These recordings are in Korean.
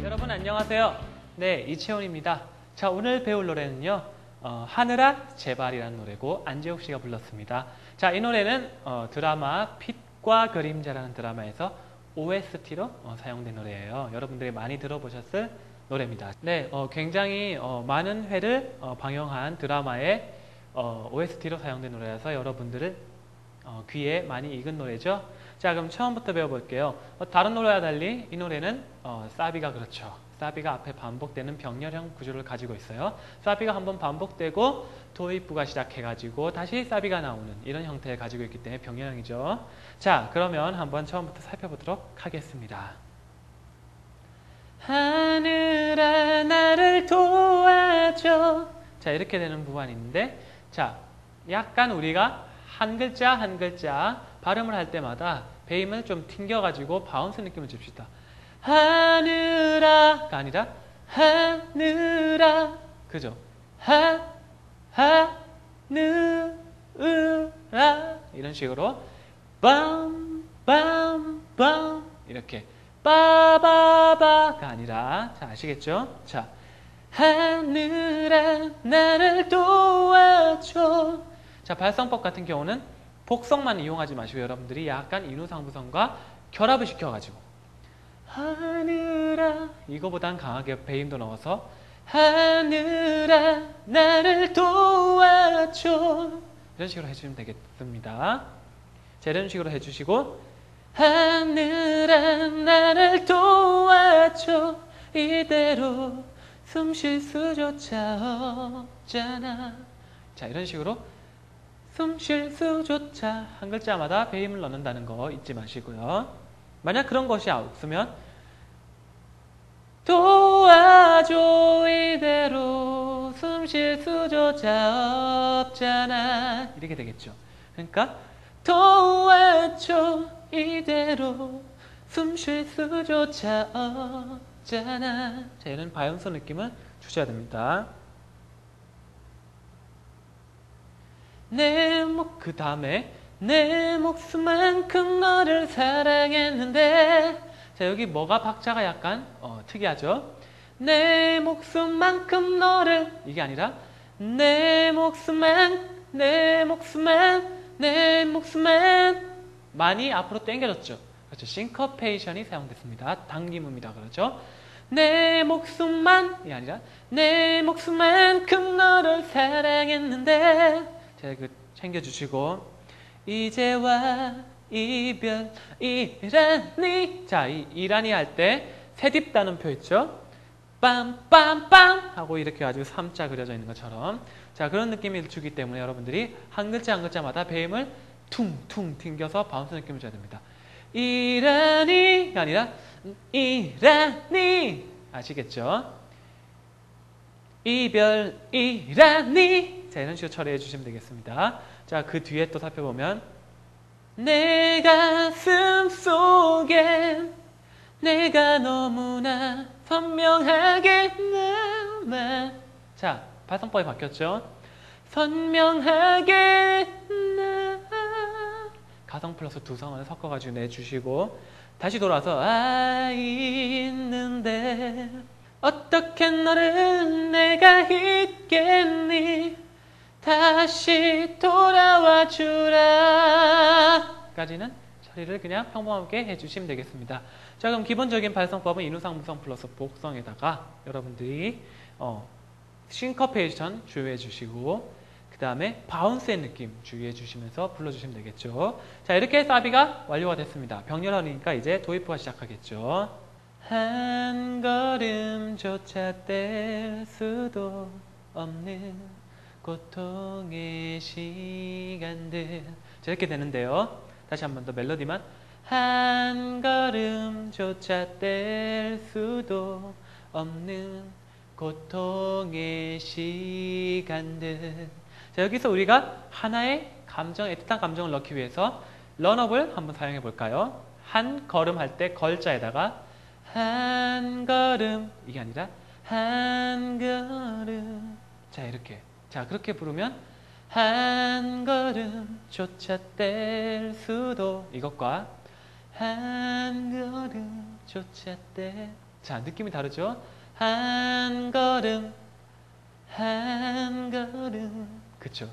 여러분 안녕하세요. 네, 이채원입니다. 자, 오늘 배울 노래는요. 하늘아 제발이라는 노래고 안재욱 씨가 불렀습니다. 자, 이 노래는 드라마 빛과 그림자라는 드라마에서 OST로 사용된 노래예요. 여러분들이 많이 들어보셨을 노래입니다. 네, 굉장히 많은 회를 방영한 드라마의 OST로 사용된 노래라서 여러분들은 귀에 많이 익은 노래죠. 자, 그럼 처음부터 배워볼게요. 다른 노래와 달리 이 노래는 사비가 그렇죠. 사비가 앞에 반복되는 병렬형 구조를 가지고 있어요. 사비가 한번 반복되고 도입부가 시작해가지고 다시 사비가 나오는 이런 형태를 가지고 있기 때문에 병렬형이죠. 자, 그러면 한번 처음부터 살펴보도록 하겠습니다. 하늘아 나를 도와줘. 자, 이렇게 되는 부분이 있는데, 자, 약간 우리가 한 글자 한 글자 발음을 할 때마다 배임을 좀 튕겨가지고 바운스 느낌을 줍시다. 하늘아가 아니라 하늘아, 그죠? 하늘아 이런 식으로 빰빰빰 이렇게 빠바바가 아니라, 자, 아시겠죠? 자, 하늘아 나를 도와줘. 자, 발성법 같은 경우는 복성만 이용하지 마시고 여러분들이 약간 인후상부성과 결합을 시켜가지고 하늘아, 이거보단 강하게 배임도 넣어서 하늘아 나를 도와줘, 이런 식으로 해주시면 되겠습니다. 자, 이런 식으로 해주시고 하늘아 나를 도와줘, 이대로 숨 쉴 수조차 없잖아. 자, 이런 식으로 숨 쉴 수조차 한 글자마다 배임을 넣는다는 거 잊지 마시고요. 만약 그런 것이 없으면 도와줘, 이대로 숨 쉴 수조차 없잖아, 이렇게 되겠죠. 그러니까 도와줘, 이대로 숨 쉴 수조차 없잖아. 자, 이런 바이온스 느낌을 주셔야 됩니다. 그 다음에 내 목숨만큼 너를 사랑했는데, 자, 여기 뭐가 박자가 약간 특이하죠. 내 목숨만큼 너를, 이게 아니라 내 목숨만 많이 앞으로 당겨졌죠. 그렇죠. 싱커페이션이 사용됐습니다. 당김입니다. 그렇죠. 내 목숨만, 이게 아니라 내 목숨만큼 너를 사랑했는데, 자, 그 챙겨주시고 이제와 이별이라니. 자, 이 이라니 할 때 세딥다는 표 있죠. 빰빰빰 하고 이렇게 아주 3자 그려져 있는 것처럼, 자, 그런 느낌을 주기 때문에 여러분들이 한 글자 한 글자마다 배임을 퉁퉁 튕겨서 바운스 느낌을 줘야 됩니다. 이라니가 아니라 이라니, 아시겠죠? 이별이라니. 자, 이런 식으로 처리해 주시면 되겠습니다. 자, 그 뒤에 또 살펴보면 내 가슴 속엔 내가 너무나 선명하게 남아. 자, 발성법이 바뀌었죠. 선명하게 남아. 가성 플러스 두성을 섞어가지고 내주시고 다시 돌아와서 있는데 어떻게 너를 내가 잊겠니, 다시 돌아와 주라 까지는 처리를 그냥 평범하게 해주시면 되겠습니다. 자, 그럼 기본적인 발성법은 인후상부성 플러스 복성에다가 여러분들이 싱커페이션 주의해 주시고 그 다음에 바운스의 느낌 주의해 주시면서 불러주시면 되겠죠. 자, 이렇게 사비가 완료가 됐습니다. 병렬하니까 이제 도입부가 시작하겠죠. 한 걸음조차 뗄 수도 없는 고통의 시간들. 자, 이렇게 되는데요. 다시 한 번 더 멜로디만. 한 걸음조차 뗄 수도 없는 고통의 시간들. 자, 여기서 우리가 하나의 감정, 애틋한 감정을 넣기 위해서 런업을 한번 사용해 볼까요? 한 걸음 할 때 걸자에다가 한 걸음, 이게 아니라 한 걸음. 자, 이렇게. 자, 그렇게 부르면 한 걸음조차 뗄 수도, 이것과 한 걸음조차 뗄 자, 느낌이 다르죠? 한 걸음, 한 걸음. 그쵸?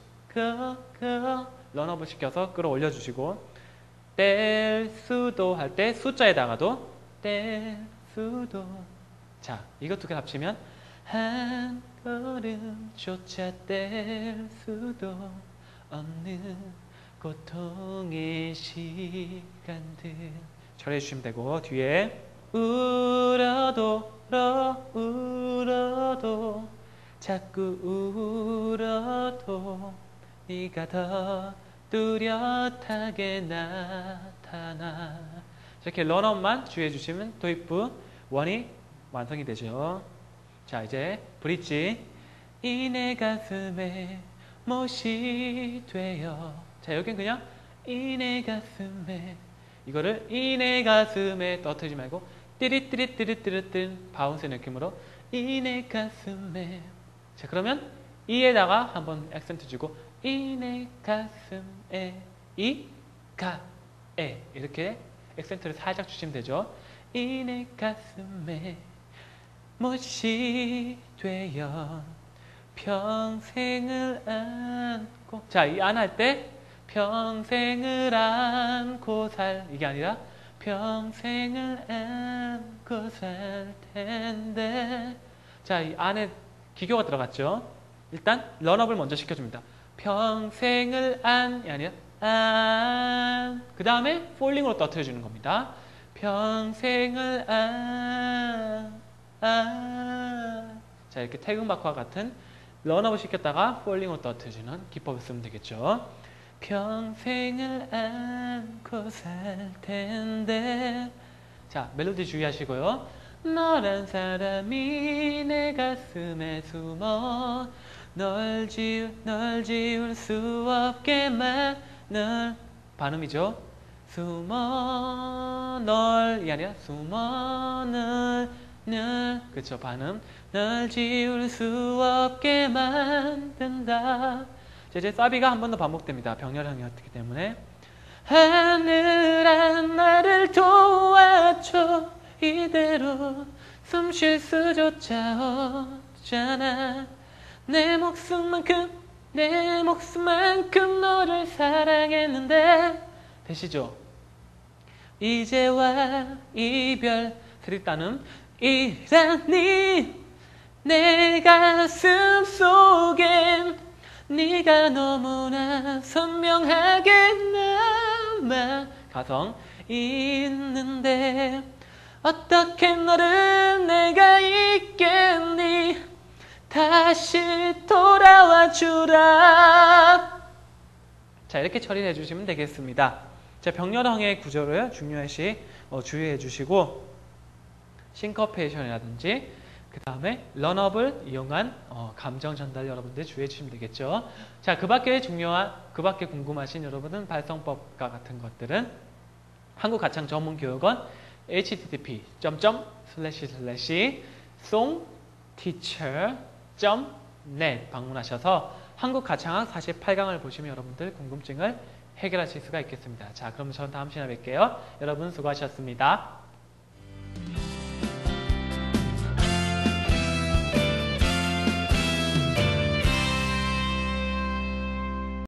런업을 시켜서 끌어올려 주시고, 뗄 수도 할 때 숫자에다가도 뗄 수도. 자, 이거 두 개 합치면 한 걸음조차 뗄 수도 없는 고통의 시간들. 절해 주시면 되고, 뒤에 울어도 울어도 자꾸 울어도 네가 더 뚜렷하게 나타나. 이렇게 런업만 주의해 주시면 도입부 1이 완성이 되죠. 자, 이제 브릿지. 이 내 가슴에 못이 되어. 자, 여긴 그냥 이 내 가슴에, 이거를 이 내 가슴에 떨어뜨리지 말고 띠릿띠릿띠릿띠릿 바운스의 느낌으로 이 내 가슴에. 자, 그러면 이에다가 한번 액센트 주고 이 내 가슴에, 이 가 에, 이렇게 액센트를 살짝 주시면 되죠. 이 내 가슴에 못이 되어 평생을 안고. 자, 이 안 할 때 평생을 안고 살, 이게 아니라 평생을 안고 살 텐데. 자, 이 안에 기교가 들어갔죠. 일단 런업을 먼저 시켜줍니다. 평생을 안이 아니라 안. 그 다음에 폴링으로 떨어뜨려주는 겁니다. 평생을 안. 자, 이렇게 태극마크와 같은 런업을 시켰다가 폴링으로 떨어뜨려주는 기법을 쓰면 되겠죠. 평생을 안고 살 텐데. 자, 멜로디 주의하시고요. 너란 사람이 내 가슴에 숨어 널 지울 수 없게만. 널 발음이죠. 숨어 널이 아니라 숨어 널 그쵸, 발음. 널 지울 수 없게 만든다. 자, 이제 사비가 한 번 더 반복됩니다. 병렬형이었기 때문에. 하늘아 나를 도와줘. 이대로 숨 쉴 수조차 없잖아. 내 목숨만큼 너를 사랑했는데. 되시죠? 이제와 이별 스리따는 이라니 내 가슴 속엔 네가 너무나 선명하게 남아. 가성 있는데 어떻게 너를 내가 잊겠니. 다시 돌아와 주라. 자, 이렇게 처리해 주시면 되겠습니다. 자, 병렬형의 구조를 중요시 주의해 주시고, 싱커페이션이라든지 그 다음에 런업을 이용한 감정 전달 여러분들 주의해 주시면 되겠죠. 자, 그 밖에 궁금하신 여러분은 발성법과 같은 것들은 한국가창전문교육원 http://songteacher.net 방문하셔서 한국가창학 48강을 보시면 여러분들 궁금증을 해결하실 수가 있겠습니다. 자, 그럼 저는 다음 시간에 뵐게요. 여러분 수고하셨습니다.